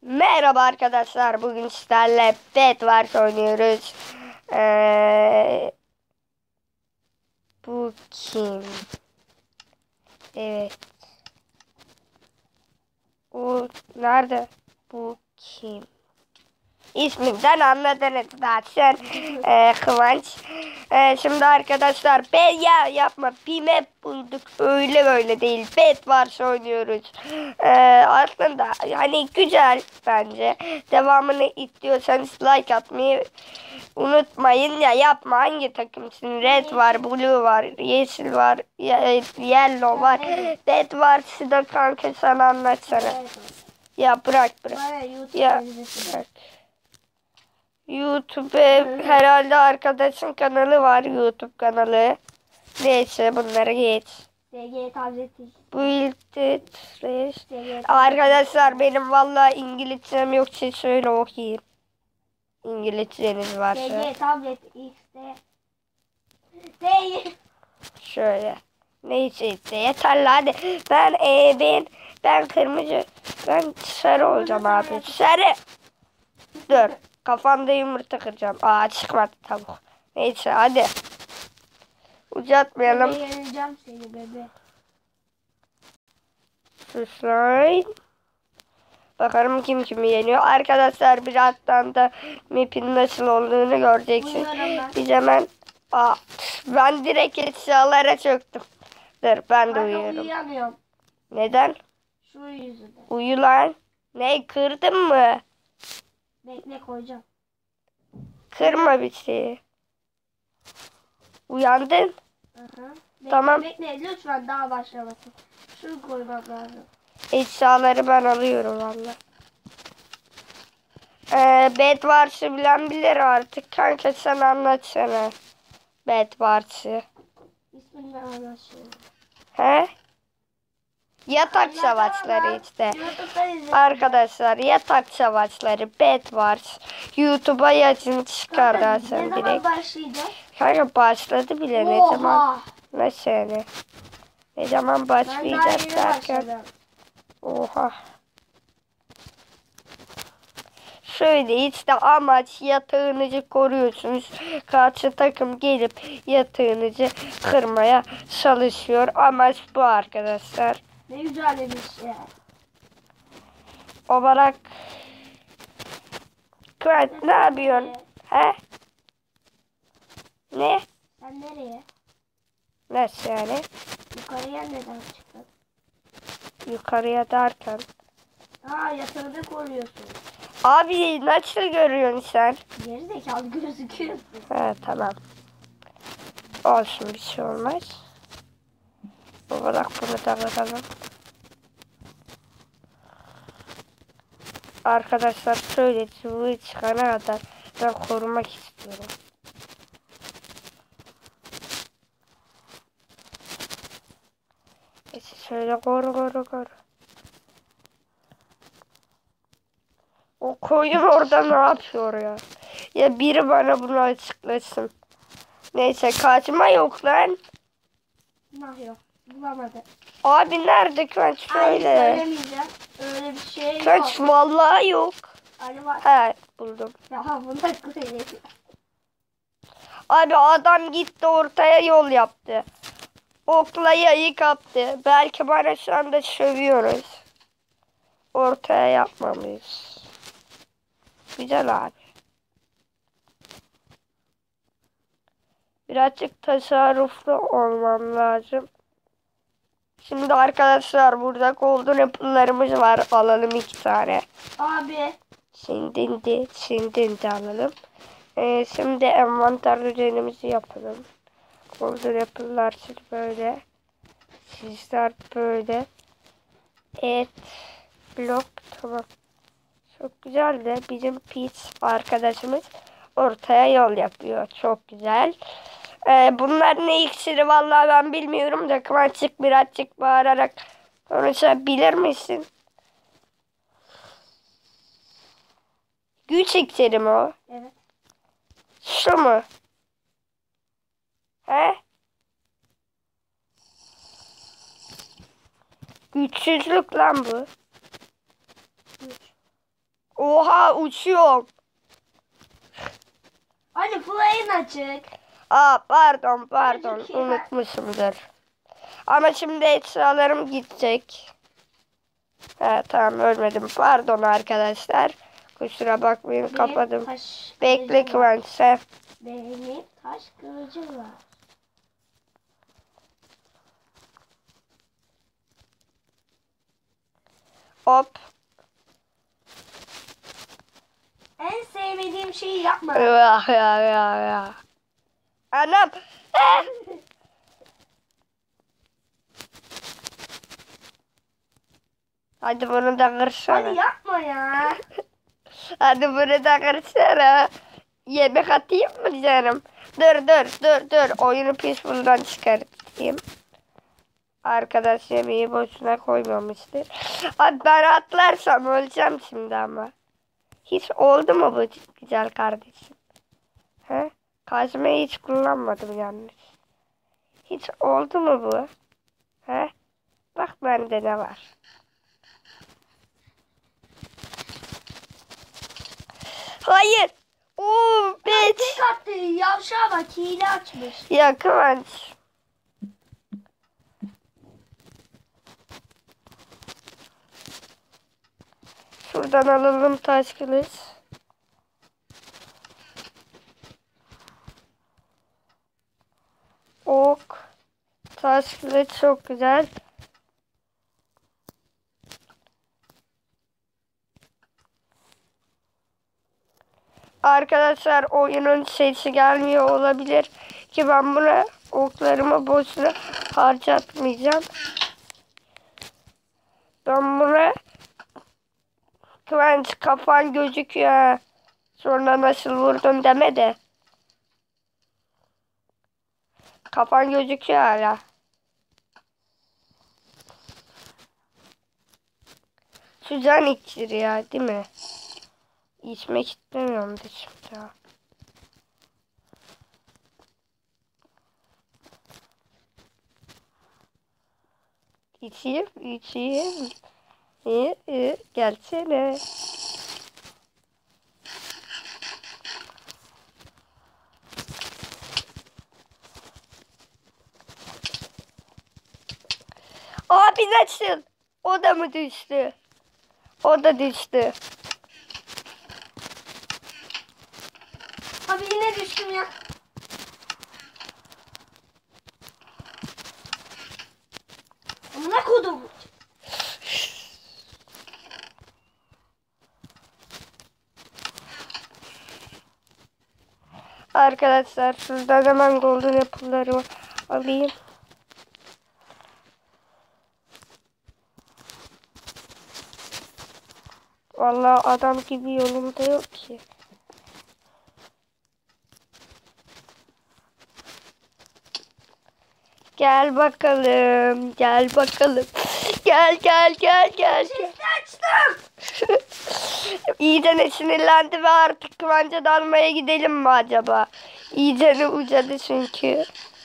Merhaba arkadaşlar. Bugün sizlerle Bedwars oynuyoruz. Bu kim? Evet. Bu nerede? Bu kim? İsminden anladınız zaten. Kıvanç. Şimdi arkadaşlar ya yapma. Bir map bulduk. Öyle böyle değil. Bedwars oynuyoruz. Aslında yani güzel bence. Devamını istiyorsanız like atmayı unutmayın. Ya yapma, hangi takımsın? Red var, blue var, yeşil var, yellow var. Bedwars'ı da kanka sana anlatsana. Ya bırak. Ya bırak. YouTube herhalde arkadaşın kanalı var, YouTube kanalı. Neyse bunları geç. DG tableti. Bu arkadaşlar benim vallahi İngilizcem yok, siz şöyle okuyayım. İngilizceniz varsa. DG tablet X'de. Değil. Şöyle. Neyse işte yeterli hadi. Ben kırmızı. Ben sarı olacağım abi. Sarı. Dur. Kafamda yumurta kıracağım. Çıkmadı tavuk. Neyse hadi. Uzatmayalım. Bebe yeneceğim seni bebe. Suslayın. Bakalım kim kimi yeniyor. Arkadaşlar birazdan da map'in nasıl olduğunu göreceksiniz. Biz hemen... ben direkt eşyalara çöktüm. Dur ben de uyuyorum. Uyuyamıyorum. Neden? Şu yüzünden. Uyu lan. Ne, kırdın mı? Bekle koyacağım. Kırma bir şeyi. Uyandın. Aha. Bekle, Tamam. Bekle lütfen daha başlamasın. Şunu koymam lazım. Eşyaları ben alıyorum valla. Bedwars'ı bilen bilir artık. Kanka sen anlatsana. Bedwars'ı. İsmini anlaşıyorum. He? Yatak savaşları işte. Arkadaşlar yatak savaşları Bedwars. YouTube'a yazın çıkar dersen direkt. Ne zaman başlayacak? Kanka başladı bile. Oha. Ne zaman? Nasıl yani? Ne zaman başlayacak Ben daha derken? yeni başladım. Oha. Şöyle işte amaç, yatağınızı koruyorsunuz. Karşı takım gelip yatağınızı kırmaya çalışıyor. Amaç bu arkadaşlar. Ne güzel demiş ya. Olarak Kıvanç ne yapıyorsun? He? Ne? Sen nereye? Nasıl yani? Yukarıya neden çıktın? Yukarıya derken. Yatağını koruyorsun. Abi nasıl görüyorsun sen? Geri zekalı gözüküyorsun. He tamam. Olsun, bir şey olmaz. Olarak bunu da alalım. Arkadaşlar şöyle çubuğu çıkana kadar ben korumak istiyorum. Şöyle koru. O koyun orada ne yapıyor ya? Ya biri bana bunu açıklasın. Neyse kaçma yok lan. Ne yok? Bulamadı. Abi nerede Kıvanç Hayır söyle. söylemeyeceğim. Öyle bir şey yok. Kıvanç vallahi yok. Ali var. He buldum. Ya bunda koyayım. Abi adam gitti ortaya yol yaptı. Okla yayı kaptı. Belki bana şu anda sövüyoruz. Ortaya yapmamış. Güzel abi. Birazcık tasarruflu olmam lazım. Şimdi arkadaşlar burada golden apple'larımız var. Alalım 2 tane. Abi. Şimdi alalım. Şimdi envanter düzenimizi yapalım. Golden apple'lar böyle. Sizler böyle. Et. Blok. Tamam. Çok güzel de bizim Peach arkadaşımız ortaya yol yapıyor. Çok güzel. Bunlar ne iksiri vallahi ben bilmiyorum da Kıvançık birazcık bağırarak konuşabilir misin? Güç iksiri mi o? Evet. Şu mu? He? Güçsüzlük lan bu. Güç. Oha uçuyorum. Hani fly'in açık. Aa pardon Çocuk ya. unutmuşumdur. Ama şimdi eşyalarım gidecek. Ha tamam ölmedim. Pardon arkadaşlar. Kusura bakmayın kapadım. Taş Bekle kılıcım var. Kıvanç sen. Benim taş kılıcım var. Hop. En sevmediğim şeyi yapma. Ya. Anam. Eh! Hadi bunu da kırsana. Hadi yapma ya. Hadi bunu da kırsana. Yemek atayım mı canım? Dur. Oyunu peaceful'dan çıkartayım. Arkadaş yemeği boşuna koymamıştır. Abi ben atlarsam öleceğim şimdi ama. Hiç oldu mu bu güzel kardeşim? He? Kazmayı hiç kullanmadım yalnız. Hiç oldu mu bu? He? Bak bende ne var. Hayır. Oo, bitch. Tek attı yavşağa bak hile açmış. Ya Kıvanç. Şuradan alalım taş kılıç. Ok. Taş kılıç çok güzel. Arkadaşlar oyunun sesi gelmiyor olabilir ki ben buna oklarımı boşuna harcatmayacağım. Ben buna Kıvanç kafan gözüküyor. Sonra nasıl vurdun deme de. Kafan gözüküyor hala. Su can iksiri ya değil mi? İçmek istemiyorum da şimdi ya. İçeyim. Gelsene. Abi nasıl? O da mı düştü? O da düştü. Abi yine düştüm ya. Amına kodum. Arkadaşlar şuradan hemen golden apple'ları alayım. Vallahi adam gibi yolumda yok ki. Gel bakalım. Gel. Sesini açtım. İyice sinirlendi ve artık Kıvanç'a dalmaya gidelim mi acaba? İyice uzadı çünkü.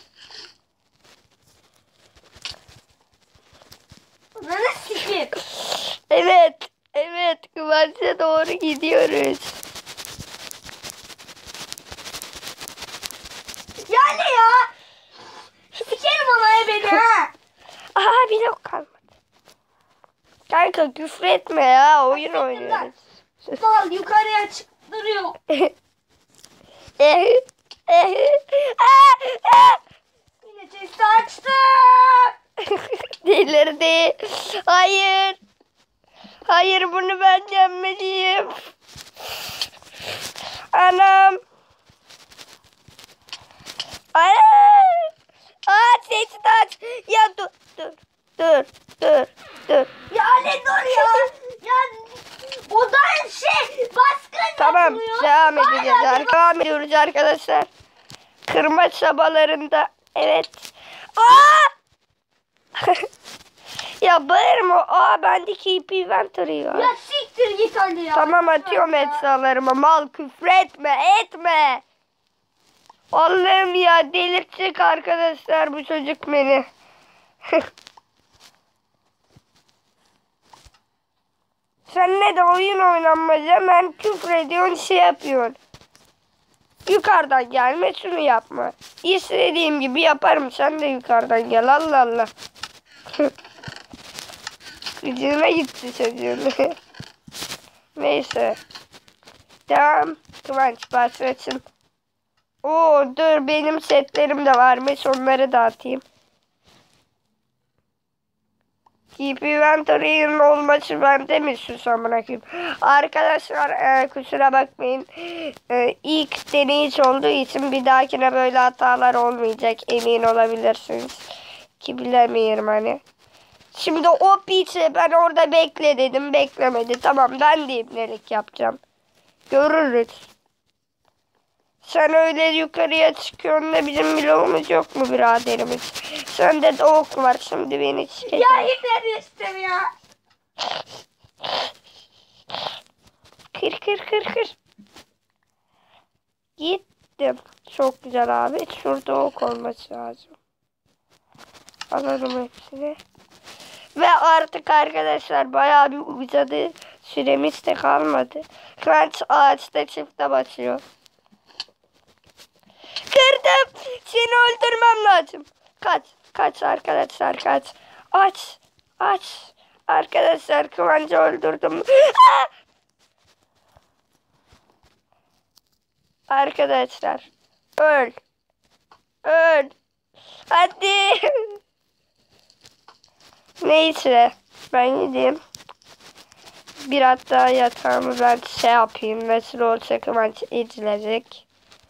Bana sikir. Evet Kıvanç'a doğru gidiyoruz. Yani ya. Sikerim anaya beni ha. Aha bir blok kalmadı. Kanka küfür etme ya oyun oynuyoruz. Mal yukarıya çıktırıyor. Yine chest'i açtım. Delirdi. Hayır bunu ben yenmeliyim. Anam. Sesi aç. Ya dur. Ya ne dur ya. Ya o da baskın Tamam yapılıyor. devam ediyoruz arkadaşlar. Kırma çabalarında. Evet. Aa! Ya bağırma. Bendeki IP inventory var. Ya siktir git hadi ya. Tamam atıyorum eşyalarıma. Mal küfür etme. Allah'ım ya delirtecek arkadaşlar bu çocuk beni. Sen ne de oyun oynanmaz, hemen küfür ediyorsun, şey yapıyorsun. Yukarıdan gelme, şunu yapma. İstediğim gibi yaparım, sen de yukarıdan gel. Allah Allah. Gücüne gitti çocuğun. Neyse. Devam. Kıvanç başlasın. Oo dur, benim setlerim de varmış, onları dağıtayım. Keep inventory'nin olması bende mi susamına koyayım? Arkadaşlar kusura bakmayın. İlk deneyiş olduğu için bir dahakine böyle hatalar olmayacak, emin olabilirsiniz. Ki bilemiyorum hani. Şimdi o piçe ben orada bekle dedim, beklemedi. Tamam, ben de ibnelik yapacağım. Görürüz. Sen öyle yukarıya çıkıyorsun da bizim bloğumuz yok mu biraderimiz? Sende de ok var, şimdi beni çek. Ya yine düştüm ya. Kır. Gittim. Çok güzel abi. Şurada ok olması lazım. Alalım hepsini. Ve artık arkadaşlar bayağı bir uzadı. Süremiz de kalmadı. Kıvanç ağaçta çifte basıyor. Kırdım. Seni öldürmem lazım. Kaç arkadaşlar, kaç. Aç. Arkadaşlar Kıvanç'ı öldürdüm. Arkadaşlar. Öl. Hadi. Neyse. Ben gideyim. Biraz daha yatağımı ben şey yapayım. Nasıl olsa Kıvanç edilecek.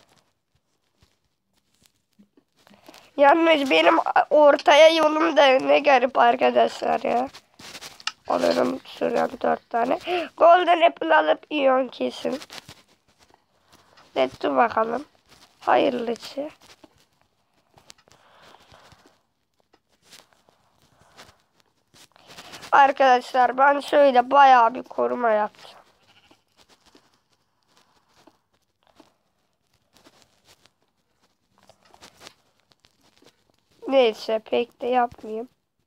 Yalnız benim ortaya yolum da ne garip arkadaşlar ya. Alırım şuradan 4 tane. Golden apple alıp yiyon kesin. Dur bakalım. Hayırlısı. Arkadaşlar ben şöyle bayağı bir koruma yapacağım. Neyse pek de yapmayayım.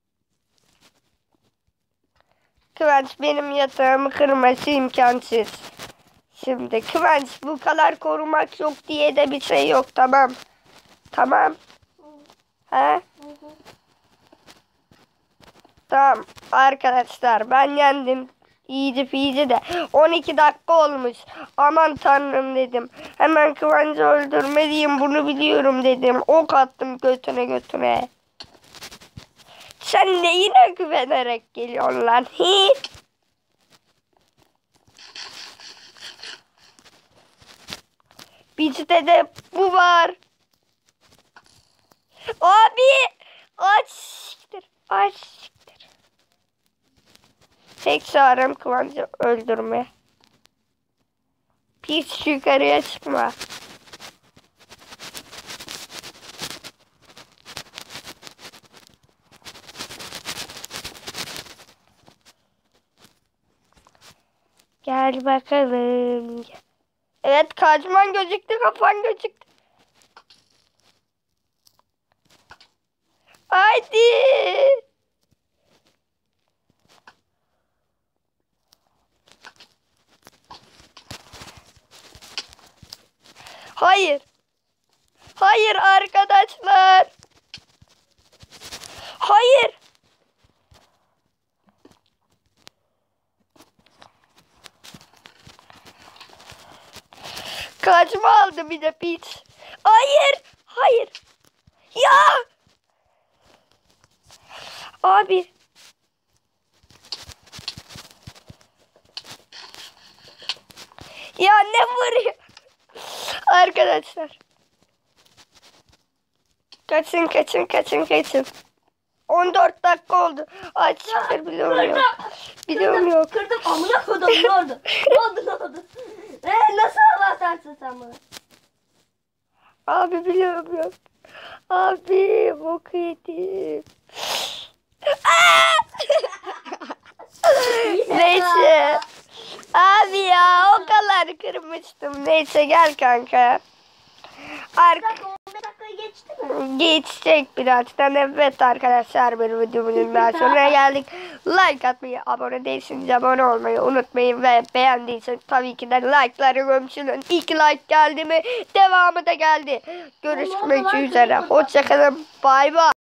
Kıvanç benim yatağımı kırması imkansız. Şimdi Kıvanç bu kadar korumak yok diye de bir şey yok, tamam. Tamam. He? Tamam arkadaşlar ben yendim. İyice de 12 dakika olmuş. Aman tanrım dedim. Hemen Kıvanç'ı öldürmeliyim, bunu biliyorum dedim. Ok attım götüne. Sen de yine güvenerek geliyorsun lan. Bizde de bu var. Abi. Aç siktir. Tek çarem Kıvanç'ı öldürme. Pis, yukarıya çıkma. Gel bakalım. Evet, kaçman gözüktü, kafan gözüktü. Haydi. Hayır arkadaşlar. Hayır. Kaçma aldı bir de piç. Hayır. Ya. Abi. Ya ne vuruyor? Arkadaşlar. Kaçın. 14 dakika oldu. Aç çıkır biliyorum yok. Kırdım amına kodum, ne oldu? Ne oldu? Nasıl avasarsın sen bana? Abi biliyorum yok. Abi bok yedim. Neyse. Abi ya o kadar kırmıştım. Neyse gel kanka. 15 dakika dakikada geçti mi? Geçecek birazdan. Evet arkadaşlar, bir videomuzun daha sonuna geldik. Like atmayı, abone değilseniz abone olmayı unutmayın ve beğendiyseniz tabii ki de like'ları gömsünün. İlk like geldi mi devamı da geldi. Görüşmek üzere. Hoşçakalın. Bay bay.